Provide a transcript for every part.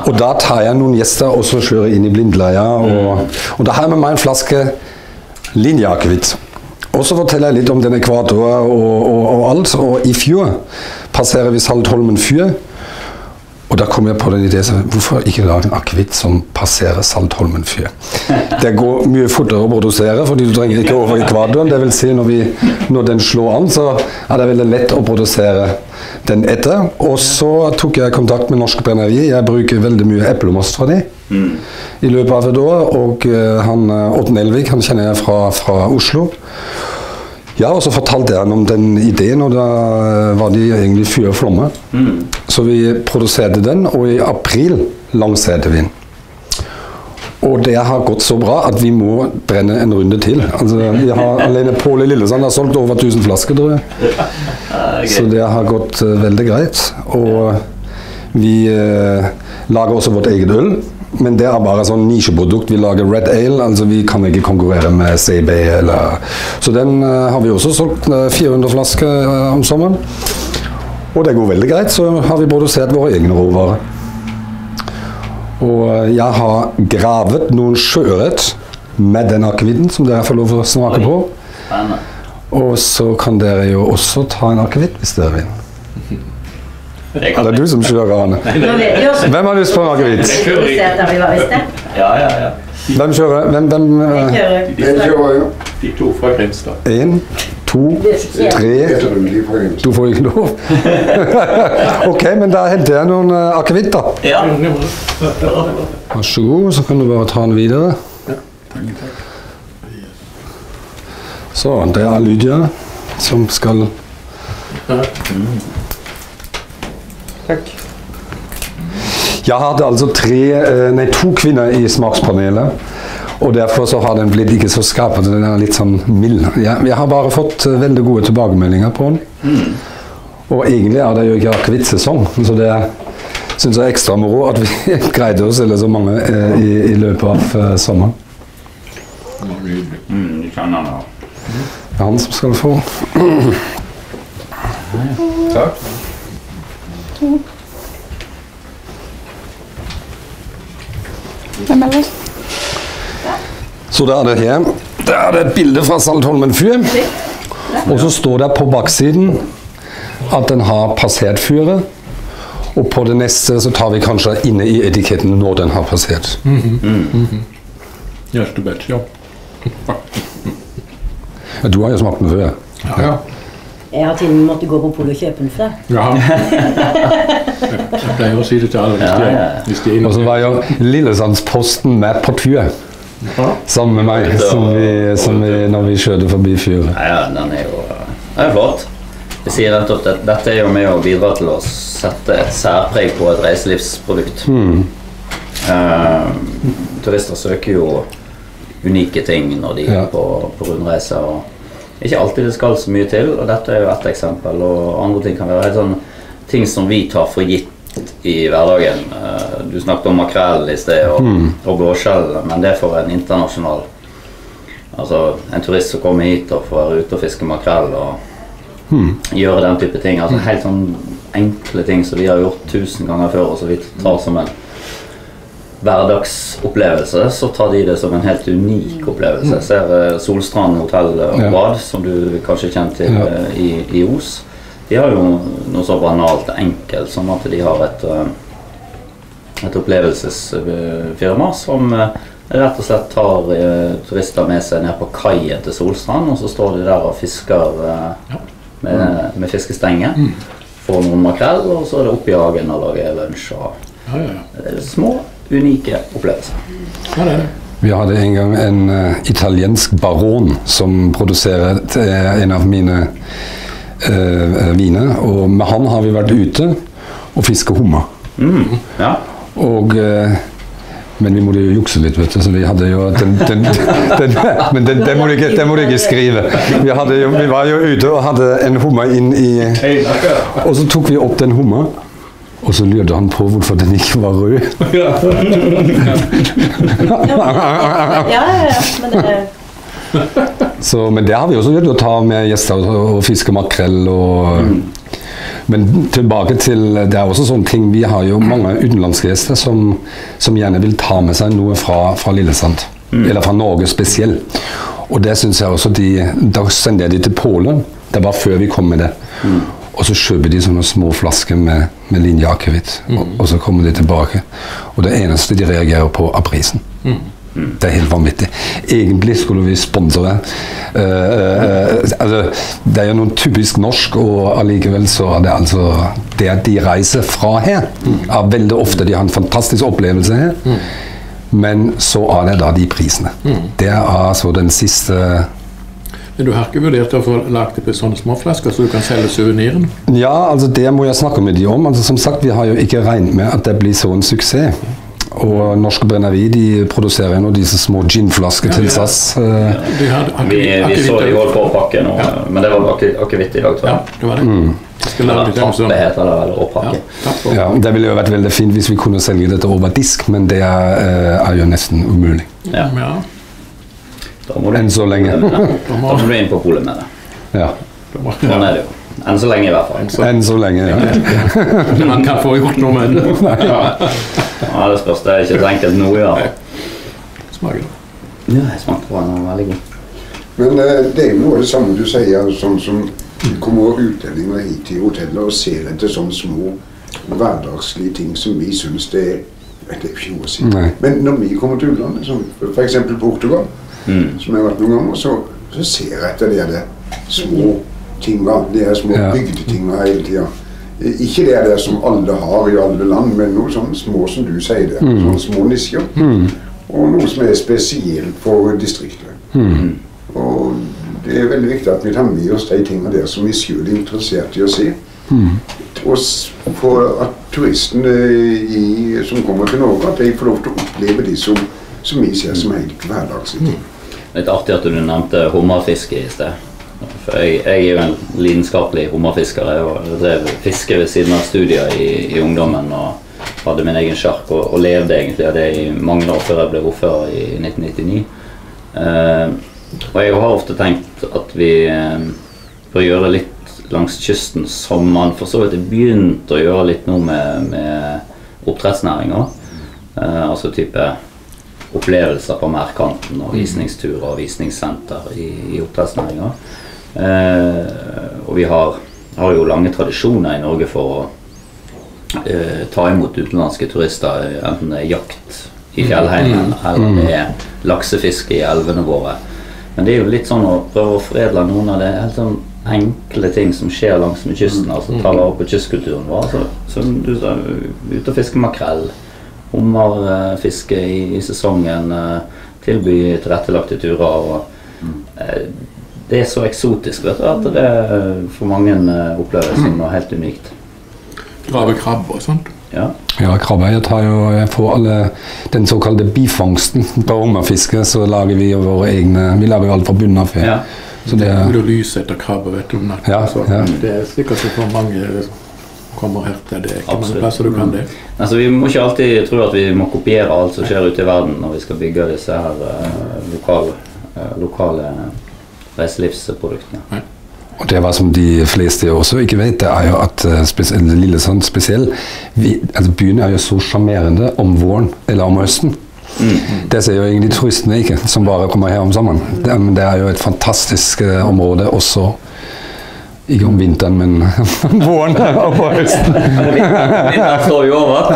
Og da tar jeg noen gjester og så kjører inn i blindleia. Og da har jeg med meg en flaske linjeakevitt. Og så forteller jeg litt om den ekvatoren og alt. Og i fjor passerer vi Saltholmen fyr. Og da kom jeg på den ideen, hvorfor ikke lage en akevitt som passerer Saltholmen fyr? Det går mye fortere å produsere, fordi du trenger ikke over ekvatoren. Det vil si, når den slår an, så er det veldig lett å produsere den etter. Og så tok jeg kontakt med Norsk Brenneri. Jeg bruker veldig mye eplemost fra dem i løpet av et år. Og han, Otten Elvik, han kjenner jeg fra Oslo. Ja, og så fortalte jeg om den ideen, og da var de egentlig fyr og flomme. Så vi produserte den, og i april lanserte vi den. Og det har gått så bra at vi må brenne en runde til. Altså, vi har alene Pål i Lillesand har solgt over 1000 flasker, tror jeg. Så det har gått veldig greit. Og vi lager også vårt eget øl. Men det er bare sånn nisjeprodukt. Vi lager Red Ale, altså vi kan ikke konkurrere med CB eller... Så den har vi også solgt 400 flasker om sommeren. Og det går veldig greit, så har vi produsert våre egne råvarer. Og jeg har gravet noen sjøørret med den akevitten som dere får lov å smake på. Og så kan dere jo også ta en akevitt hvis dere vil. Det er du som kjører, Arne. Hvem har lyst på en akevitt? Ja. Hvem kjører? Jeg kjører jo. De to fra Grimstad. 1, 2, 3. Du får ikke lov. Ok, men da henter jeg noen akevitt da. Ja. Vær så god, så kan du bare ta den videre. Så, det er Lydia som skal... Takk. Jeg hadde altså 2 kvinner i smakspanelet, og derfor så har den blitt ikke så skarp, den er litt sånn mild. Jeg har bare fått veldig gode tilbakemeldinger på den. Og egentlig er det jo ikke akevittsesong, så det synes jeg er ekstra moro at vi greide å selge så mange i løpet av sommeren. Du kjenner den da. Det er han som skal få. Takk. Så da er det her. Der er det et bilde fra Saltholmen fyr. Og så står det på baksiden at den har passert fyret. Og på det neste så tar vi kanskje inne i etiketten når den har passert. Just det, ja. Du har jo smakt den før. Ja. Jeg har til og med måttet gå på pol og kjøpe den før. Ja. Jeg pleier å si det til alle hvis de er inne. Og så var jo Lillesandsposten med på tur. Sammen med meg, når vi kjørte forbi fyret. Ja, den er jo flott. Jeg sier rett og slett at dette er jo med å bidra til å sette et særpreg på et reiselivsprodukt. Turister søker jo unike ting når de er på rundreise, og ikke alltid det skal så mye til, og dette er jo et eksempel, og andre ting kan være helt sånn ting som vi tar for gitt i hverdagen. Du snakket om makrell i sted, og blåskjell, men det er for en internasjonal, altså en turist som kommer hit og får være ute og fiske makrell og gjøre den type ting, altså helt sånn enkle ting som vi har gjort 1000 ganger før, og så vi tar som en hverdagsopplevelse, så tar de det som en helt unik opplevelse. Jeg ser Solstrand Hotell og Bad, som du kanskje kjenner til i Os. De har jo noe så banalt enkelt, som at de har et opplevelsesfirma som rett og slett tar turister med seg ned på kaien til Solstrand, og så står de der og fisker med fiskestenge, får noen makrell, og så er det opp i hagen og lager lunsj. Det er små, unike opplevelser. Ja, det er det. Vi hadde en gang en italiensk baron som produserer en av mine viner, og med han har vi vært ute og fiske hummer. Og men vi måtte jo jukse litt, vet du, så vi hadde jo men det må du ikke skrive. Vi var jo ute og hadde en hummer inn i, og så tok vi opp den hummer, og så lurte han på hvorfor den ikke var rød. Men det har vi også gjort, å ta med gjester og fiske makrell. Men tilbake til, det er også sånne ting, vi har jo mange utenlandske gjester som gjerne vil ta med seg noe fra Lillesand, eller fra Norge spesielt. Og det synes jeg også da sender jeg de til Polen, det var før vi kom med det. Og så kjøper de sånne små flasker med linjeakevitt, og så kommer de tilbake. Og det eneste de reagerer på er prisen. Det er helt vanvittig. Egentlig skulle vi sponsore. Altså, det er jo noe typisk norsk, og allikevel så er det altså det at de reiser fra her, er veldig ofte de har en fantastisk opplevelse her, men så er det da de prisene. Det er altså den siste... Men du har ikke vurdert å få lagt det på sånne små flasker, så du kan selge souveniren? Ja, altså det må jeg snakke med de om. Altså, som sagt, vi har jo ikke regnet med at det blir så en suksess. Og Norske Brenneri, de produserer nå disse små ginflasker til SAS. Vi så de holdt på å pakke nå, men det var akevitt i dag, tror jeg. Ja, det var det. Eller tappe heter det, eller å pakke. Ja, det ville jo vært veldig fint hvis vi kunne selge dette over disk, men det er jo nesten umulig. Ja. Enn så lenge. Da må du inn på polet med det. Ja. Sånn er det jo. Enn så lenge i hvert fall. Enn så lenge, ja. Man kan få gjort noe med det. Ja, det spørs. Det er ikke så enkelt nå, ja. Smaker det? Ja, jeg smakte på den, veldig god. Men det er jo noe av det samme du sier, sånn som kommer utlendinger hit til hotellet og ser etter sånne små hverdagslige ting som vi synes det er ikke noe å si. Men når vi kommer til utlandet, som for eksempel Portugal, som jeg har vært noen ganger, så ser jeg etter det små tinga, det er små bygdetinga hele tida. Ikke det er det som alle har i alle land, men noe sånn små som du sier det, sånne små nisjer. Og noe som er spesielt for distriktet. Og det er veldig viktig at vi tar med oss de tingene der som vi selv er interessert i å se. Og for at turistene som kommer til Norge, at de får lov til å oppleve de som vi ser som helt hverdagslige ting. Litt artig at du nevnte hummerfiske i sted. For jeg er jo en lidenskapelig hummerfisker. Jeg drev fiske ved siden av studier i ungdommen og hadde min egen sjark og levde egentlig av det i mange år før jeg ble ordfører i 1999. Og jeg har ofte tenkt at vi bør gjøre litt langs kysten som man for så vidt begynt å gjøre litt nå med oppdrettsnæringer. Altså type opplevelser på mærkanten og visningsturer og visningssenter i oppdrettsnæringer. Og vi har jo lange tradisjoner i Norge for å ta imot utenlandske turister, enten det er jakt i fjellheimen eller det er laksefiske i elvene våre. Men det er jo litt sånn å prøve å foredle noen av det helt sånn enkle ting som skjer langs med kysten, altså ta vare på kystkulturen vår. Som du sa, ut og fiske makrell, hummerfiske i sesongen, tilby tilrettelagte turer. Og, det er så eksotisk, vet du, at det for mange oppleves som noe helt unikt. Grave krabbe og sånt? Ja, krabbe. Jeg får alle den såkalte bifangsten på hummerfiske, så lager vi våre egne, vi lager alt fra bunnen av. Ja. Så det er... Du lyser etter krabbe, vet du, om natten. Det er sikkert så for mange kommer her til det. Det er ikke mange plasser du kan det. Altså, vi må ikke alltid tro at vi må kopiere alt som skjer ute i verden når vi skal bygge disse her lokale reiselivsproduktene. Nei. Og det var som de fleste også ikke vet, det er jo at Lillesand spesielt, altså byen er jo så charmerende om våren eller om høsten. Det ser jo egentlig turistene ikke, som bare kommer her om sommeren. Det er jo et fantastisk område også, ikke om vinteren, men om våren og på høsten. Vinteren står jo over.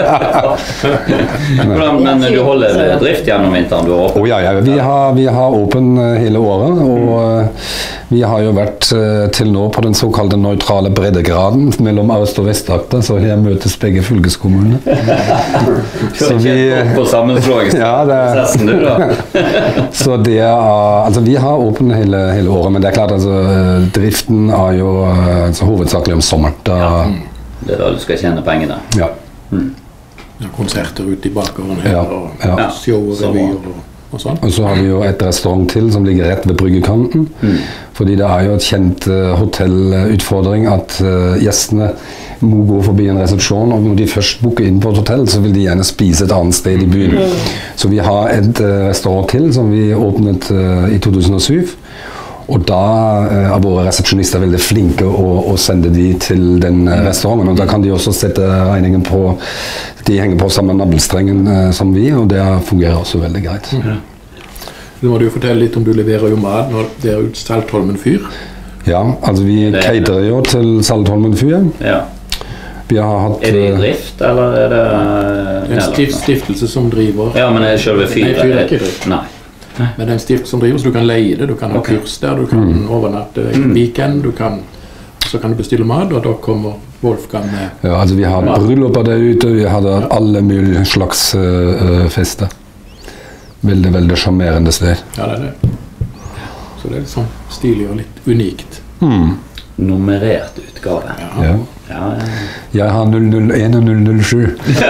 Men du holder drift gjennom vinteren? Vi har åpen hele året, og vi har jo vært til nå på den såkalte nøytrale breddegraden mellom Øst- og Vest-Agder, så her møtes begge fylkeskommunene. Så vi på sammenslåingsprosessen du da? Så det altså vi har åpen hele året, men det er klart altså driften er jo hovedsakelig om sommeren. Det er da du skal tjene pengene. Ja. Konserter ute i bakgården her, og show og revyer og sånn. Og så har vi jo et restaurant til som ligger rett ved bryggekanten, fordi det er jo et kjent hotellutfordring at gjestene må gå forbi en resepsjon, og når de først booker inn på et hotell, så vil de gjerne spise et annet sted i byen. Så vi har et restaurant til som vi åpnet i 2007, Og da er våre resepsjonister veldig flinke å sende de til den restauranten, og da kan de også sette regningen på, de henger på samme navlestrengen som vi, og det fungerer også veldig greit. Nå må du jo fortelle litt om du leverer jo mat når det ut Saltholmen fyr. Ja, altså vi caterer jo til Saltholmen fyr. Ja. Vi har hatt, det i drift, eller det en stiftelse som driver? Ja, men det selve fyret? Nei, fyret er ikke drift. Nei. Men det en stiftelse som driver, så du kan leie det, du kan ha kurs der, du kan overnatte weekend, så kan du bestille mat, og da kommer Wolfgang med. Ja, altså vi har brylluper der ute, vi har alle mulige slags fester. Veldig, veldig charmerende sted. Ja, det er det. Så det er litt sånn stilig og litt unikt. Nummerert utgave. Ja. Jeg har 001 og 007.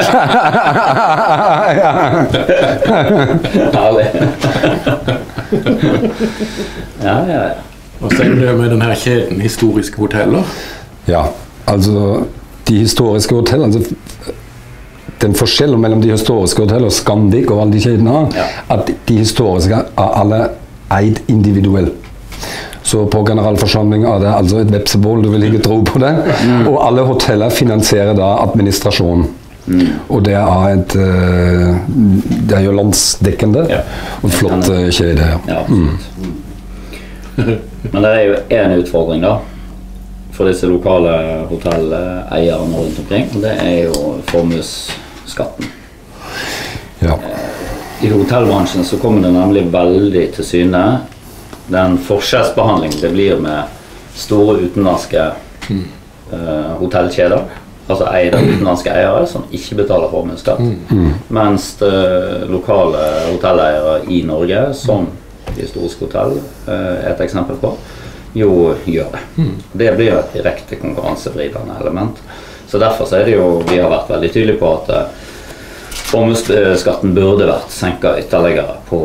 Herlig. Ja. Og så er det med denne kjeden historiske hoteller. Ja, altså de historiske hoteller, altså, den forskjellen mellom de historiske hoteller, Scandic og alle de kjedene har, at de historiske er alle eid individuelt. Så på generalforsamling er det altså et vepsebål, du vil ikke tro på det. Og alle hoteller finansierer da administrasjonen. Og det er jo landsdekkende og flott kjede. Ja, men det er jo en utfordring da, for disse lokale hotelleierne rundt omkring, og det er jo formuesskatten. Ja. I hotellbransjen så kommer det nemlig veldig til syne den forskjellsbehandling det blir med store utenlandske hotellkjeder, altså eide av utenlandske eiere som ikke betaler formuesskatt, mens lokale hotelleiere i Norge, som historisk hotell er et eksempel på, jo gjør det. Det blir et direkte konkurransevridende element. Så derfor så er det jo, vi har vært veldig tydelige på at formuesskatten burde vært senket ytterligere på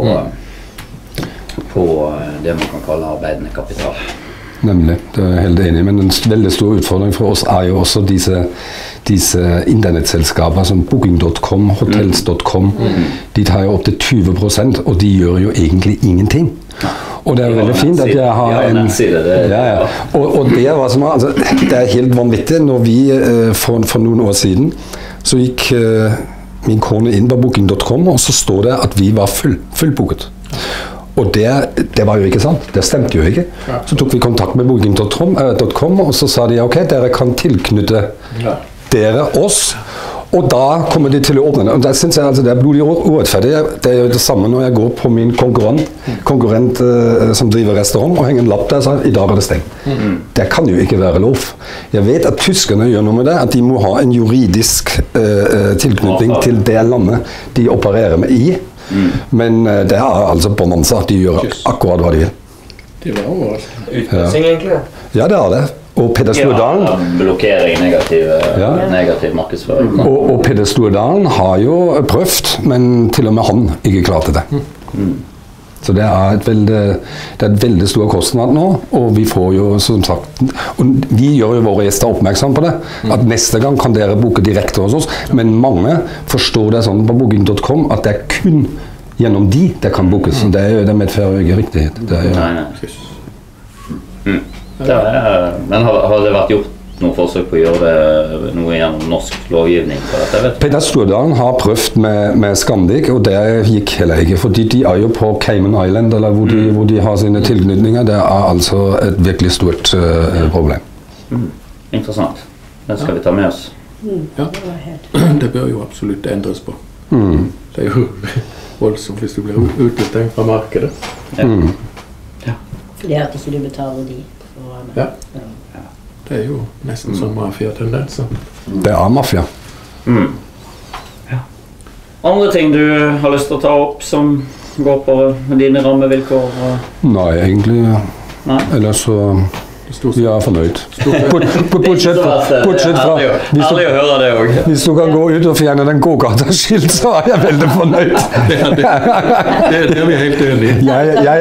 det man kan kalle arbeidende kapital. Nemlig, det er jeg helt enig i, men en veldig stor utfordring for oss er jo også disse internettselskaper som Booking.com, Hotels.com, de tar jo opp til 20%, og de gjør jo egentlig ingenting. Og det er veldig fint at jeg har en... Og det er hva som er, altså, det er helt vanvittig. Når vi for noen år siden, så gikk min kone inn på Booking.com, og så står det at vi var fullbooket. Og det var jo ikke sant, det stemte jo ikke. Så tok vi kontakt med Booking.com, og så sa de, ok, dere kan tilknytte dere oss, og da kommer de til å åpne det. Og der synes jeg altså det er blodig urettferdig. Det er jo det samme når jeg går på min konkurrent som driver restaurant, og henger en lapp der og sier, i dag er det stengt. Det kan jo ikke være lov. Jeg vet at tyskerne gjør noe med det, at de må ha en juridisk tilknytning til det landet de opererer med i. Men det er altså bonanza, de gjør akkurat hva de vil. Det var overraskende. Utpressing egentlig. Ja, det er det. Og Peder Stordalen blokkering, negativ markedsføring. Og Peder Stordalen har jo prøvd, men til og med han ikke klarte det. Så det er et veldig stor kostnad nå, og vi får jo som sagt, og vi gjør jo våre gjester oppmerksom på det, at neste gang kan dere boke direkte hos oss, men mange forstår det sånn på Booking.com at det er kun gjennom de det kan bokes, så det medfører jo ikke riktighet. Det er jo... Men har det vært gjort noen forsøk på å gjøre det noe gjennom norsk lovgivning på dette? Peder Stordalen har prøvd med Scandic, og det gikk heller ikke, fordi de er jo på Cayman Island, eller hvor de har sine tilknytninger. Det er altså et virkelig stort problem. Interessant. Det skal vi ta med oss. Ja, det bør jo absolutt endres på. Det er jo voldsomt hvis du blir utestengt fra markedet. Fordi at ikke du betaler de. Ja. Det er jo nesten sånn mafia-tendenser. Det er mafia. Andre ting du har lyst til å ta opp som går på dine rammevilkår? Nei, egentlig. Eller så... Vi er fornøyd. Bortsett fra hvis du kan gå ut og fjerne den gågata-skilt, så er jeg veldig fornøyd. Det er vi helt enige.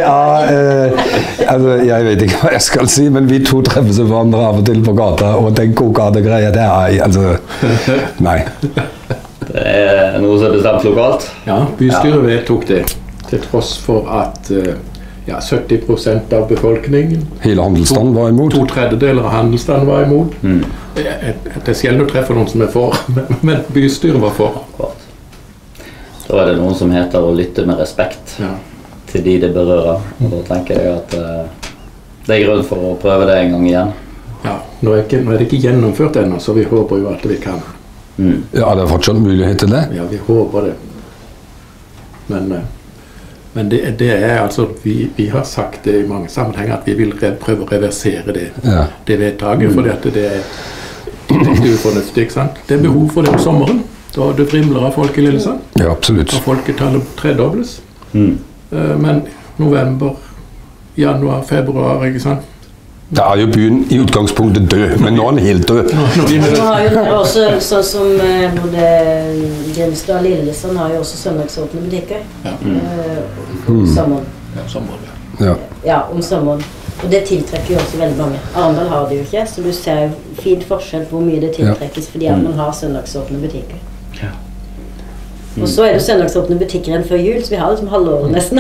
Jeg vet ikke hva jeg skal si, men vi to treffes hverandre av og til på gata, og den gågata-greia, det er altså... Nei. Det er noe som er bestemt lokalt? Ja, bystyret vedtok det, til tross for at ja, 70% av befolkningen. Hele handelsstanden var imot. 2/3 av handelsstanden var imot. Det er sjelden du treffer noen som er for, men bystyret var for. Akkurat. Da er det noen som heter å lytte med respekt til de det berører. Og da tenker jeg at det er grunn for å prøve det en gang igjen. Ja, nå er det ikke gjennomført ennå, så vi håper jo at vi kan. Ja, det er fortsatt mulighet til det. Ja, vi håper det. Men det er altså, vi har sagt det i mange sammenhenger at vi vil prøve å reversere det vedtaket, fordi at det er ufornuftig, ikke sant? Det er behov for det om sommeren, da det vrimler av folk i Lillesand. Ja, absolutt. Og folketallet tredobles. Men november, januar, februar, ikke sant? Da er jo byen i utgangspunktet død, men nå er den helt død. Nå har jo dere også, sånn som både Grimstad og Lillesand har jo også søndagsåpne butikker. Om sommeren. Ja, om sommeren. Og det tiltrekker jo også veldig mange. Arendal har det jo ikke, så du ser jo fint forskjell på hvor mye det tiltrekkes fordi at man har søndagsåpne butikker. Og så er det søndagsåpne butikker enn før jul, så vi har liksom halvåret nesten.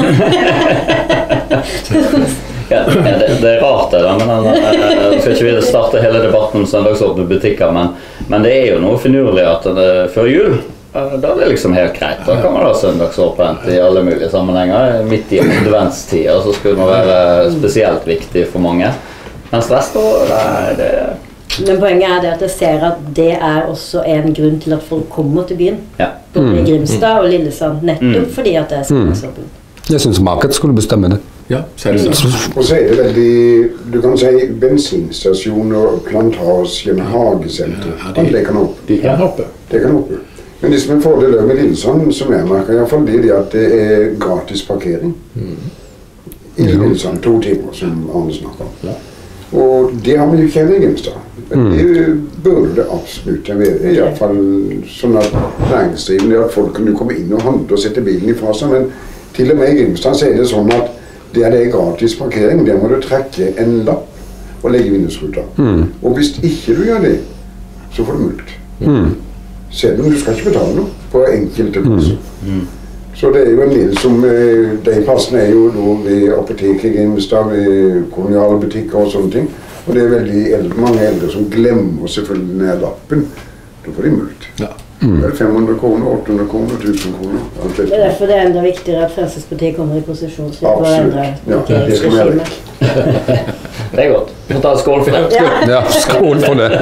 Ja, det er rart det da, men jeg skal ikke videre starte hele debatten om søndagsåpne butikker, men det er jo noe finurlig at før jul, da er det liksom helt greit. Da kan man ha søndagsåpent i alle mulige sammenhenger, midt i adventstiden, så skulle det være spesielt viktig for mange. Mens resten, det Men poenget er det at jeg ser at det er også en grunn til at folk kommer til byen. Både i Grimstad og Lillesand, nettopp fordi at det er søndagsåpent. Jeg synes markedet skulle bestemme det. Ja, selvsagt. Og så er det veldig, du kan si, bensinstasjoner, plantasjen, hagesenter, alt det kan opp. De kan hoppe. Det kan oppe. Men det som er fordelen med Lillesand, som jeg merker, i hvert fall det er at det er gratis parkering. I Lillesand, 2 timer, som Arne snakker om. Og det har vi jo ikke her i Grimstad. Det burde det absolutt være, i hvert fall sånn at næringsdrivende, at folk kan komme inn og handle og sette bilen ifra seg, men til og med i Grimstad så er det sånn at det er gratis parkering, der må du trekke en lapp og legge vindusruta. Og hvis ikke du gjør det, så får du mulkt. Selv om du skal ikke betale noe på enkelte plasser. Så det er jo en del som, de plassene er jo ved apoteket i Grimstad, ved koloniale butikker og sånne ting. Og det er veldig mange eldre som glemmer selvfølgelig denne lappen. Da får de mulkt. Det er 500 kroner, 800 kroner, 1000 kroner. Det er derfor det er enda viktigere at Fremskrittspartiet kommer i posisjon. Absolutt. Ja, det skal vi gjøre. Det er godt. Vi må ta skål for det. Ja, skål for det.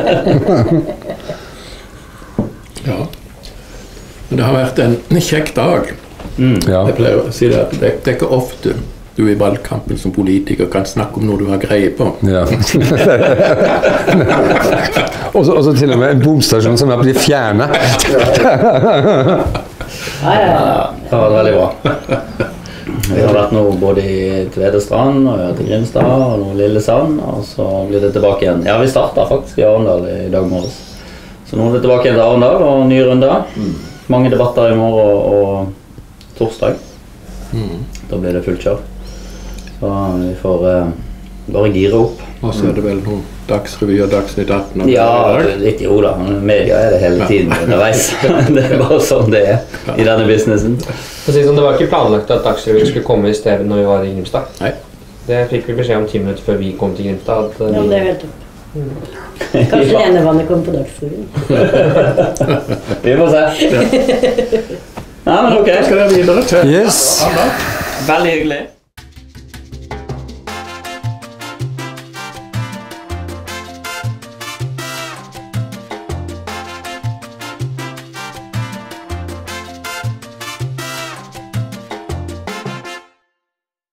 Ja. Men det har vært en kjekk dag. Jeg pleier å si det at det er ikke ofte du i valgkampen som politiker kan snakke om noe du har greie på. Ja. Og så til og med en bomstasjon som er blitt fjernet. Ja, det var veldig bra. Vi har vært nå både i Tvedestrand og til Grimstad og nå Lillesand, og så blir det tilbake igjen. Ja, vi startet faktisk i Arendal i dag morges. Så nå er det tilbake igjen til Arendal og nye runder. Mange debatter i morgen og torsdag. Da blir det fullt kjør. Så vi får bare gire opp. Og så er det vel noen Dagsrevy og Dagsnytt 18? Ja, litt jo da. Media er det hele tiden underveis. Det er bare sånn det er i denne businessen. Det var ikke planlagt at Dagsrevy skulle komme i stedet når vi var i Grimstad. Nei. Det fikk vi beskjed om 10 minutter før vi kom til Grimstad. Ja, det er helt topp. Kanskje Lenevannet kommer på Dagsrevyen. Vi får se. Nei, men ok. Skal dere videre til? Yes. Veldig hyggelig.